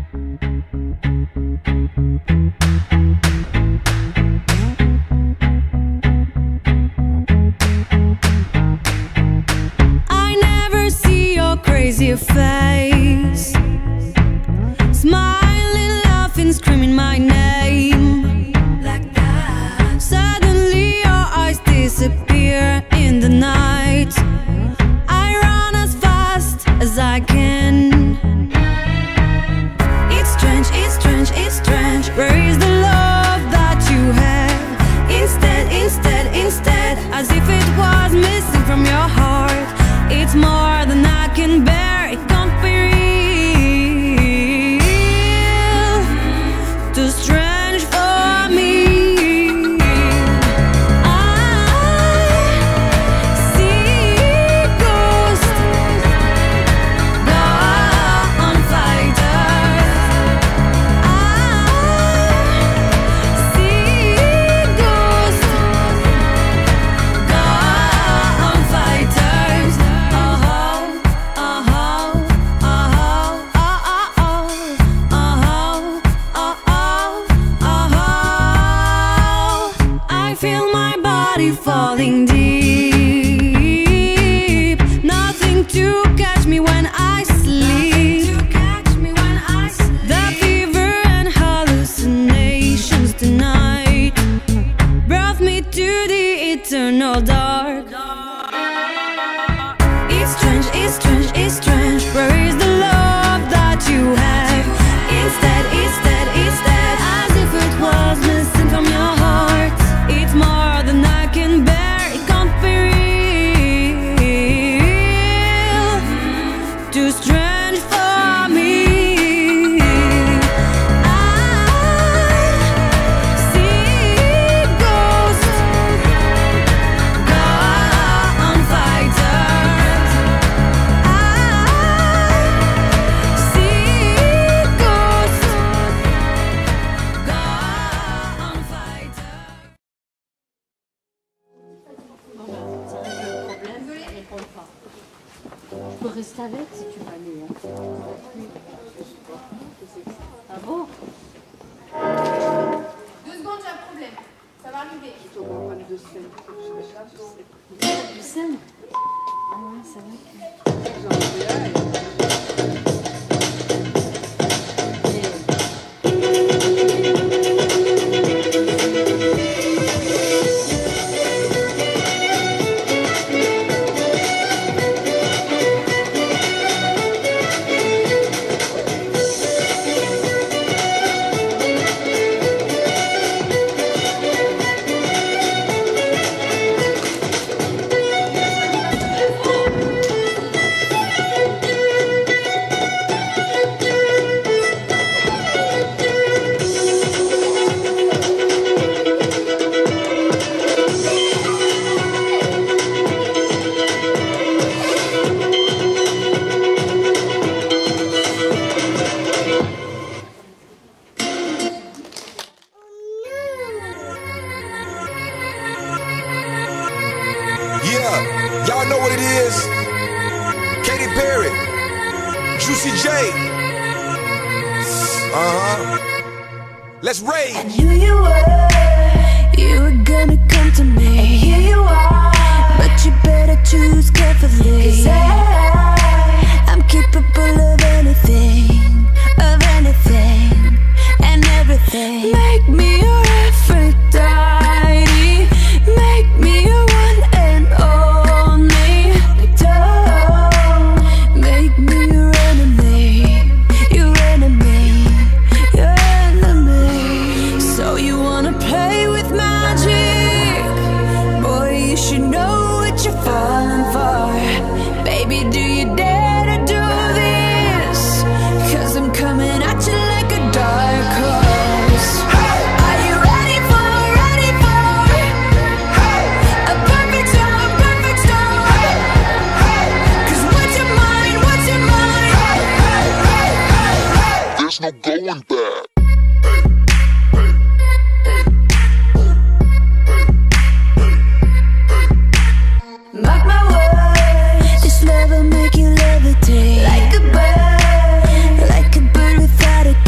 I never see your crazy face, smiling, laughing, screaming my name like that. Suddenly your eyes disappear in the night. I run as fast as I can. It's strange, it's strange, it's strange. Where is the love that you had? Instead, as if it was missing from your heart. It's more than I can bear, it can't be real. Too strange for me. I see ghosts, gun fighters. I see ghosts, gun fighters. I feel my body falling deep. Nothing to catch me when I sleep. The fever and hallucinations tonight brought me to the eternal dark. It's strange, it's strange, it's strange. Where is the love that you have? Instead, as if it was missing from your heart. It's more than I can bear, it can't be real. Too strange for me. I see ghosts, gun fighters. I see ghosts, gun fighters. Je peux rester avec si tu vas aller. Ah bon? 2 secondes, j'ai un problème. Ça va arriver. Du sel? Ah ouais, c'est vrai que... Yeah, y'all know what it is. Katy Perry, Juicy J. Let's rage. And here you were gonna come to me. And here you are, but you better choose carefully. 'Cause I'm capable of anything, and everything. Make me your Aphrodite, make me your one and only. Don't make me your enemy, your enemy, your enemy. So you wanna play with magic? Boy, you should know what you're falling for. Baby, do you dare to do this? 'Cause I'm coming at you like a dark horse. Are you ready for a perfect storm, perfect storm? 'Cause what's your mind, what's your mind? There's no going back. Mark my words, this love will make you levitate like a bird without a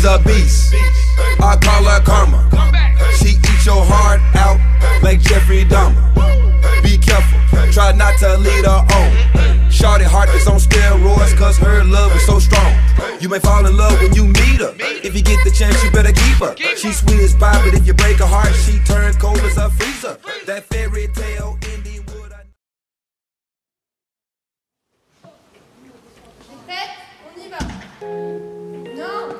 a beast. I call her karma. She eats your heart out like Jeffrey Dahmer. Be careful, try not to lead her on. Shorty heart is on steroids cause her love is so strong. You may fall in love when you meet her. If you get the chance, you better keep her. She's sweet as pie, but if you break her heart, she turns cold as a freezer. That fairy tale ending would I... T'es prête? On y va. Non.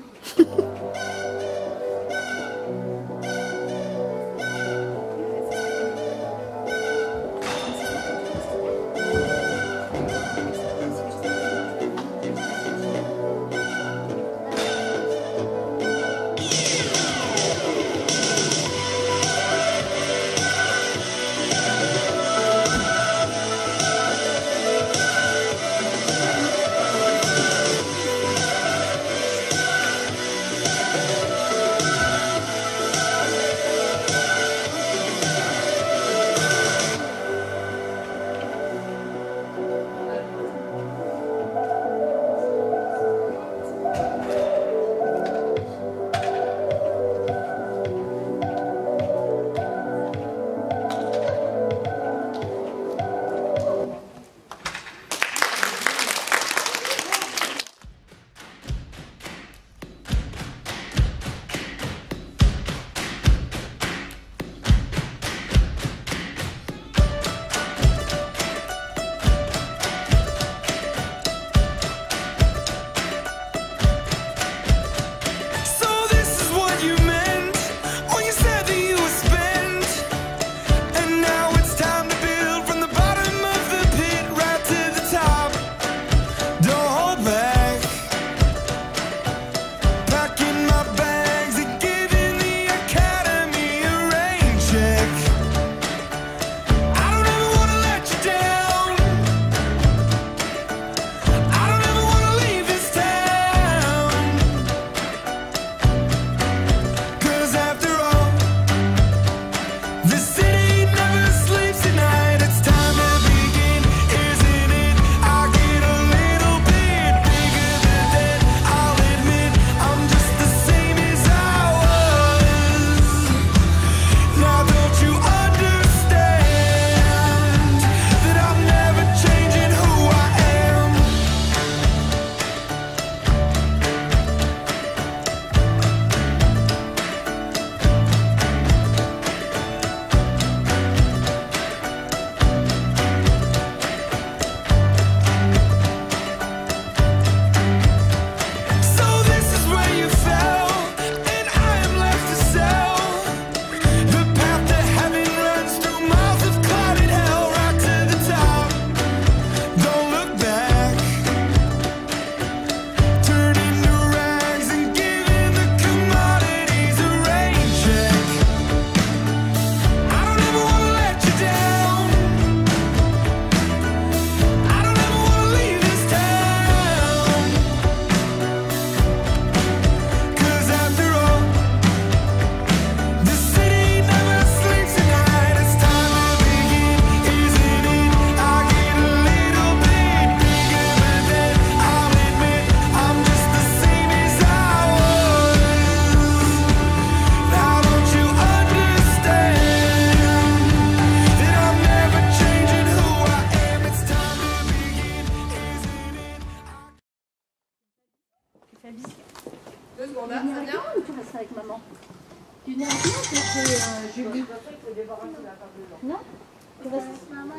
Non? Tu restes avec maman?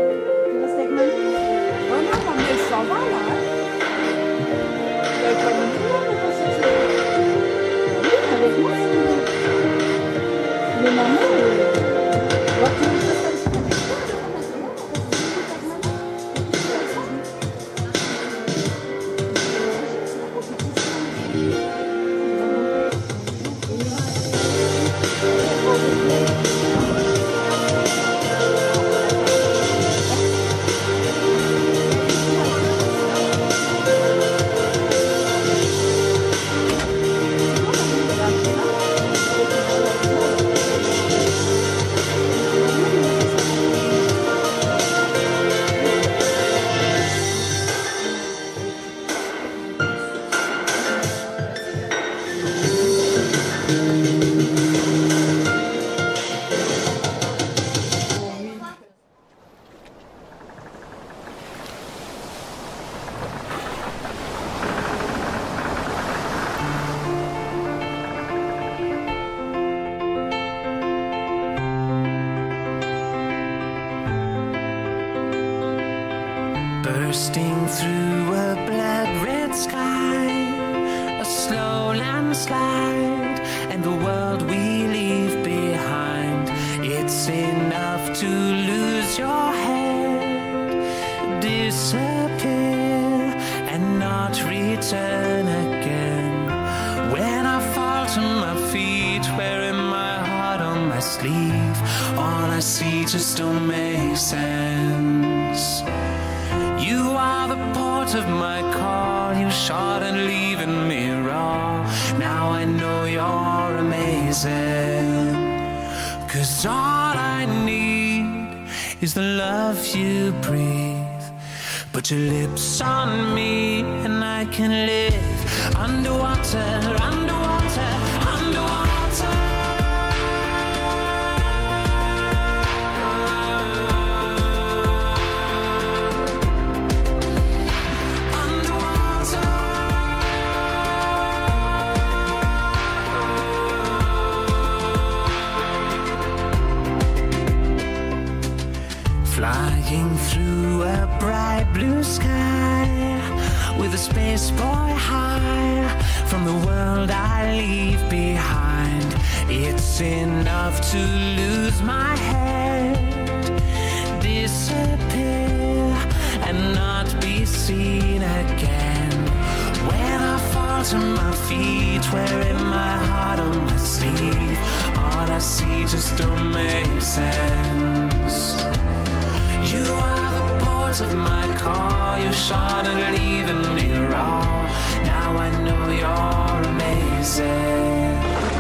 Oh non, maman, elle s'en va là. Elle est pas non plus, elle est pas sortie. Oui, avec moi, c'est bon. Mais maman, elle va tout le temps comme ça. bursting through a blood-red sky, a slow landslide, and the world we leave behind. It's enough to lose your head, disappear, and not return again. When I fall to my feet, wearing my heart on my sleeve, all I see just don't make sense. You are the port of my call, you shot and leaving me raw. Now I know you're amazing, 'cause all I need is the love you breathe. Put your lips on me and I can live underwater, underwater, underwater. Flying through a bright blue sky, with a space boy high, from the world I leave behind. It's enough to lose my head, disappear, and not be seen again. When I fall to my feet, wearing my heart on my sleeve, all I see just don't make sense. You are the port of my call, you shot and leaving me raw. Now I know you're amazing.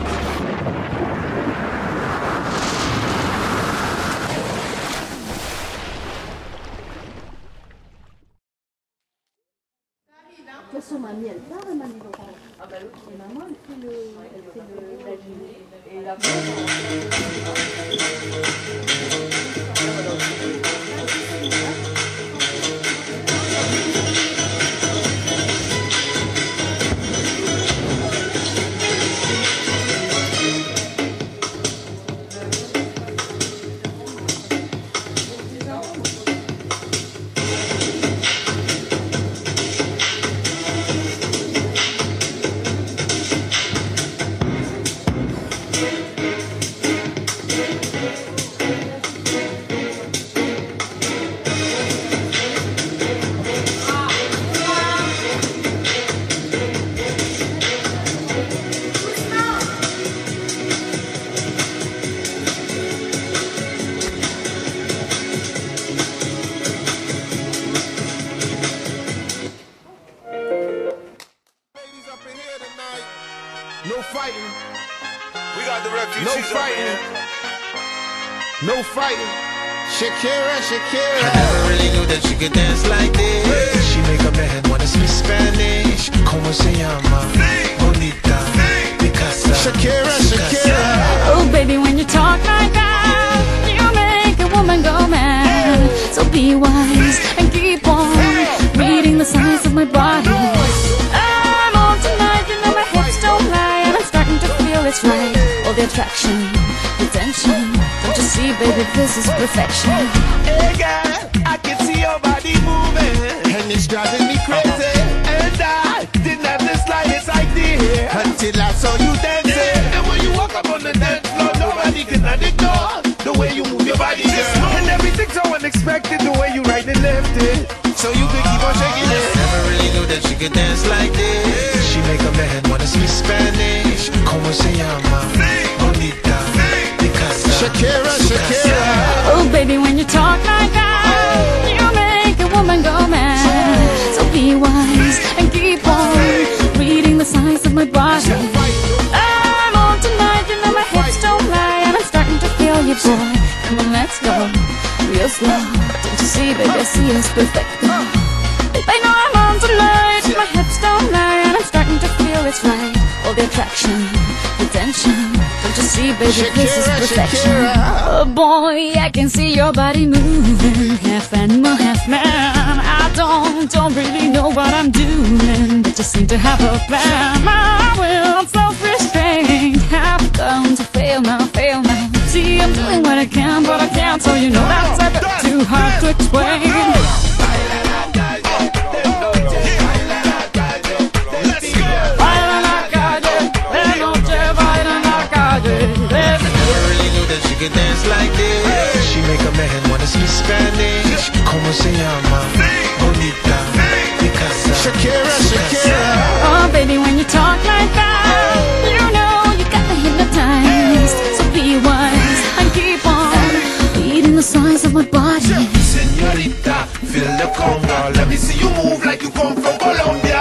De toute façon, mamie, elle part, mamie, donc. Ah bah l'autre, et maman, elle fait la gymnée. Et la No fighting. We got the refugees. No fighting. No fighting. Shakira, Shakira. I never really knew that she could dance like this. She make up her head wanna speak Spanish. Como se llama? Bonita. Picasa. Shakira, Shakira. Oh baby, when you talk like that, you make a woman go mad. So be wise and keep on reading the signs of my body. I'm on tonight, you know my hips don't lie, and I'm starting to feel it's right. All the attraction, the tension, don't you see baby, this is perfection. Hey girl, I can see your body moving, And it's driving me crazy. and I didn't have the slightest idea Until I saw you dancing. And when you walk up on the dance floor, nobody can ignore the way you move your body, girl. And everything's so unexpected, the way you right and left it, So you could keep on shaking it. never really knew that she could dance like this. She make up her head wanna speak Spanish. Como se llama? Bonita. Picasa. Shakira, Shakira. Oh baby, when you talk like that, you make a woman go mad. So be wise and keep on reading the signs of my body. I'm on tonight, you know my hips don't lie, and I'm starting to feel you, boy. Come on, let's go real slow. Don't you see, baby, I see it's perfect. Babe, I know I'm on tonight, my hips don't lie, and I'm starting to feel it's right. All the attraction, the tension, don't you see, baby, this is Shakira, perfection. Shakira. Oh boy, I can see your body moving, half animal, half man. I don't really know what I'm doing, but just seem to have a plan. My will, self-restraint, have come to fail now, fail now. See, I'm doing what I can, but I can't, so you know that's a bit too hard to explain. can dance like this. She make a man wanna speak Spanish. Como se llama? Bonita, Picasa, Shakira, Shakira. Oh, baby, when you talk like that, you know you got me hypnotized. So be wise and keep on beating the size of my body. Señorita, feel the conga. Let me see you move like you come from Colombia.